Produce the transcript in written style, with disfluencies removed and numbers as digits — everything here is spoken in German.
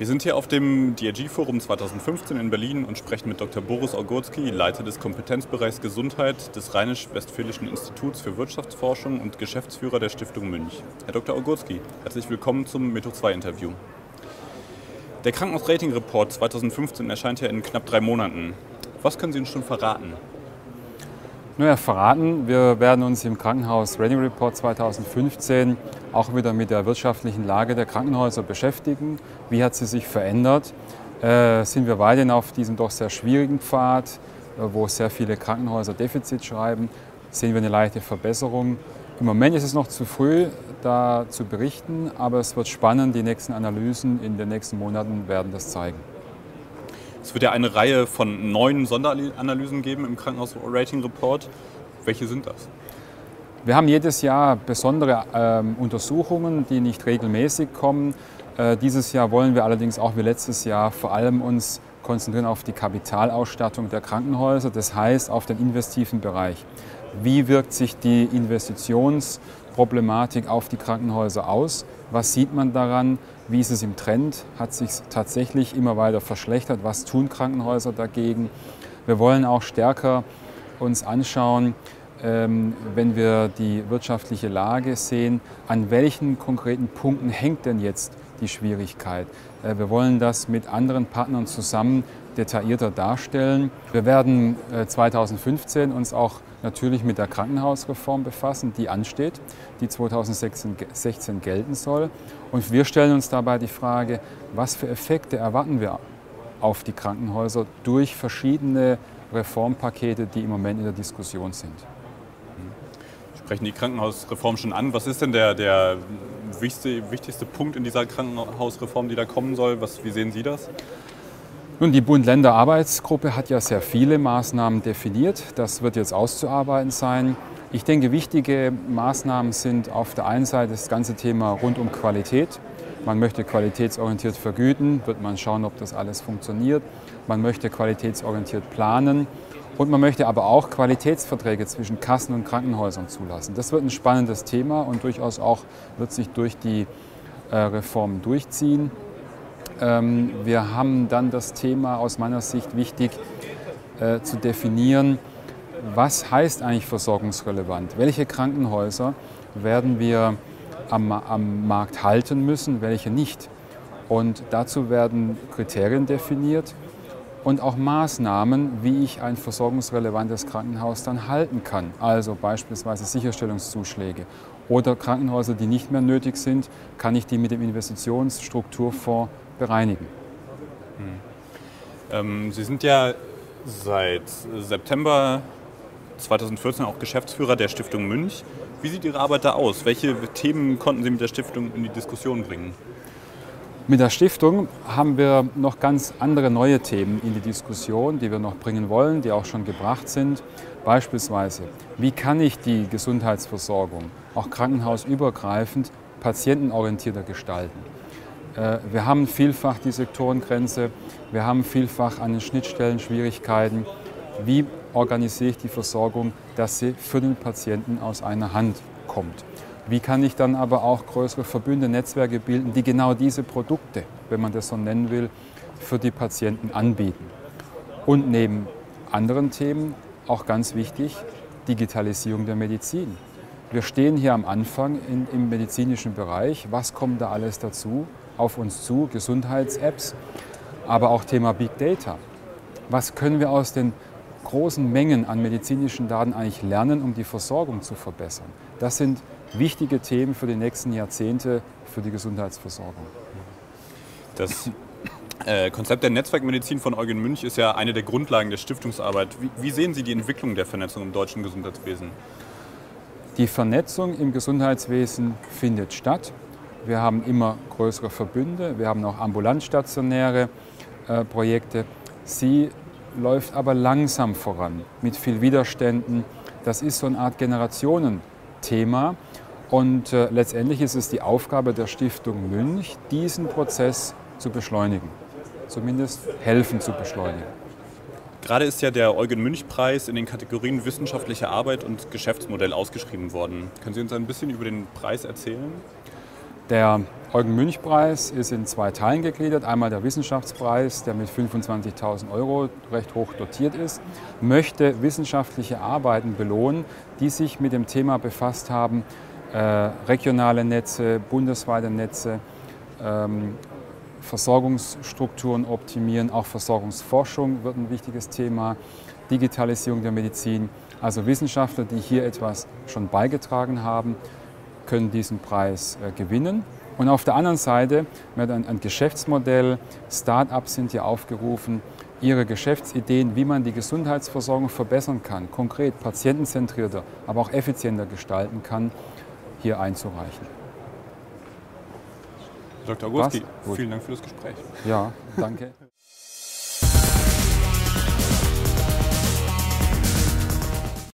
Wir sind hier auf dem DRG-Forum 2015 in Berlin und sprechen mit Dr. Boris Ogórski, Leiter des Kompetenzbereichs Gesundheit des Rheinisch-Westfälischen Instituts für Wirtschaftsforschung und Geschäftsführer der Stiftung Münch. Herr Dr. Ogórski, herzlich willkommen zum Metho2-Interview. Der Krankenhaus-Rating-Report 2015 erscheint ja in knapp 3 Monaten. Was können Sie uns schon verraten? Naja, verraten, wir werden uns im Krankenhaus-Rating-Report 2015 auch wieder mit der wirtschaftlichen Lage der Krankenhäuser beschäftigen. Wie hat sie sich verändert? Sind wir weiterhin auf diesem doch sehr schwierigen Pfad, wo sehr viele Krankenhäuser Defizit schreiben? Sehen wir eine leichte Verbesserung? Im Moment ist es noch zu früh, da zu berichten, aber es wird spannend. Die nächsten Analysen in den nächsten Monaten werden das zeigen. Es wird ja eine Reihe von neuen Sonderanalysen geben im Krankenhaus-Rating-Report. Welche sind das? Wir haben jedes Jahr besondere Untersuchungen, die nicht regelmäßig kommen. Dieses Jahr wollen wir allerdings auch wie letztes Jahr vor allem uns konzentrieren auf die Kapitalausstattung der Krankenhäuser, das heißt auf den investiven Bereich. Wie wirkt sich die Investitionsproblematik auf die Krankenhäuser aus? Was sieht man daran? Wie ist es im Trend? Hat sich tatsächlich immer weiter verschlechtert? Was tun Krankenhäuser dagegen? Wir wollen auch stärker uns anschauen, wenn wir die wirtschaftliche Lage sehen, an welchen konkreten Punkten hängt denn jetzt die Schwierigkeit? Wir wollen das mit anderen Partnern zusammen detaillierter darstellen. Wir werden 2015 uns auch natürlich mit der Krankenhausreform befassen, die ansteht, die 2016 gelten soll. Und wir stellen uns dabei die Frage, was für Effekte erwarten wir auf die Krankenhäuser durch verschiedene Reformpakete, die im Moment in der Diskussion sind. Sie sprechen die Krankenhausreform schon an. Was ist denn der wichtigste Punkt in dieser Krankenhausreform, die da kommen soll? Wie sehen Sie das? Nun, die Bund-Länder-Arbeitsgruppe hat ja sehr viele Maßnahmen definiert. Das wird jetzt auszuarbeiten sein. Ich denke, wichtige Maßnahmen sind auf der einen Seite das ganze Thema rund um Qualität. Man möchte qualitätsorientiert vergüten, wird man schauen, ob das alles funktioniert. Man möchte qualitätsorientiert planen und man möchte aber auch Qualitätsverträge zwischen Kassen und Krankenhäusern zulassen. Das wird ein spannendes Thema und durchaus auch wird sich durch die Reform durchziehen. Wir haben dann das Thema aus meiner Sicht wichtig zu definieren, was heißt eigentlich versorgungsrelevant? Welche Krankenhäuser werden wir am Markt halten müssen, welche nicht? Und dazu werden Kriterien definiert und auch Maßnahmen, wie ich ein versorgungsrelevantes Krankenhaus dann halten kann. Also beispielsweise Sicherstellungszuschläge oder Krankenhäuser, die nicht mehr nötig sind, kann ich die mit dem Investitionsstrukturfonds bereinigen. Sie sind ja seit September 2014 auch Geschäftsführer der Stiftung Münch. Wie sieht Ihre Arbeit da aus? Welche Themen konnten Sie mit der Stiftung in die Diskussion bringen? Mit der Stiftung haben wir noch ganz andere neue Themen in die Diskussion, die wir noch bringen wollen, die auch schon gebracht sind. Beispielsweise, wie kann ich die Gesundheitsversorgung auch krankenhausübergreifend patientenorientierter gestalten? Wir haben vielfach die Sektorengrenze, wir haben vielfach an den Schnittstellen Schwierigkeiten. Wie organisiere ich die Versorgung, dass sie für den Patienten aus einer Hand kommt? Wie kann ich dann aber auch größere Verbünde, Netzwerke bilden, die genau diese Produkte, wenn man das so nennen will, für die Patienten anbieten? Und neben anderen Themen, auch ganz wichtig, Digitalisierung der Medizin. Wir stehen hier am Anfang im medizinischen Bereich. Was kommt da alles dazu? Auf uns zu, Gesundheits-Apps, aber auch Thema Big Data. Was können wir aus den großen Mengen an medizinischen Daten eigentlich lernen, um die Versorgung zu verbessern? Das sind wichtige Themen für die nächsten Jahrzehnte für die Gesundheitsversorgung. Das Konzept der Netzwerkmedizin von Eugen Münch ist ja eine der Grundlagen der Stiftungsarbeit. Wie sehen Sie die Entwicklung der Vernetzung im deutschen Gesundheitswesen? Die Vernetzung im Gesundheitswesen findet statt. Wir haben immer größere Verbünde, wir haben auch ambulant-stationäre Projekte. Sie läuft aber langsam voran, mit viel Widerständen. Das ist so eine Art Generationenthema und letztendlich ist es die Aufgabe der Stiftung Münch, diesen Prozess zu beschleunigen, zumindest helfen zu beschleunigen. Gerade ist ja der Eugen-Münch-Preis in den Kategorien wissenschaftliche Arbeit und Geschäftsmodell ausgeschrieben worden. Können Sie uns ein bisschen über den Preis erzählen? Der Eugen-Münch-Preis ist in 2 Teilen gegliedert. Einmal der Wissenschaftspreis, der mit 25.000 € recht hoch dotiert ist, möchte wissenschaftliche Arbeiten belohnen, die sich mit dem Thema befasst haben, regionale Netze, bundesweite Netze, Versorgungsstrukturen optimieren, auch Versorgungsforschung wird ein wichtiges Thema, Digitalisierung der Medizin. Also Wissenschaftler, die hier etwas schon beigetragen haben, können diesen Preis gewinnen. Und auf der anderen Seite wird ein Geschäftsmodell, Start-ups sind hier aufgerufen, ihre Geschäftsideen, wie man die Gesundheitsversorgung verbessern kann, konkret patientenzentrierter, aber auch effizienter gestalten kann, hier einzureichen. Dr. Ogorski, vielen Dank für das Gespräch. Ja, danke.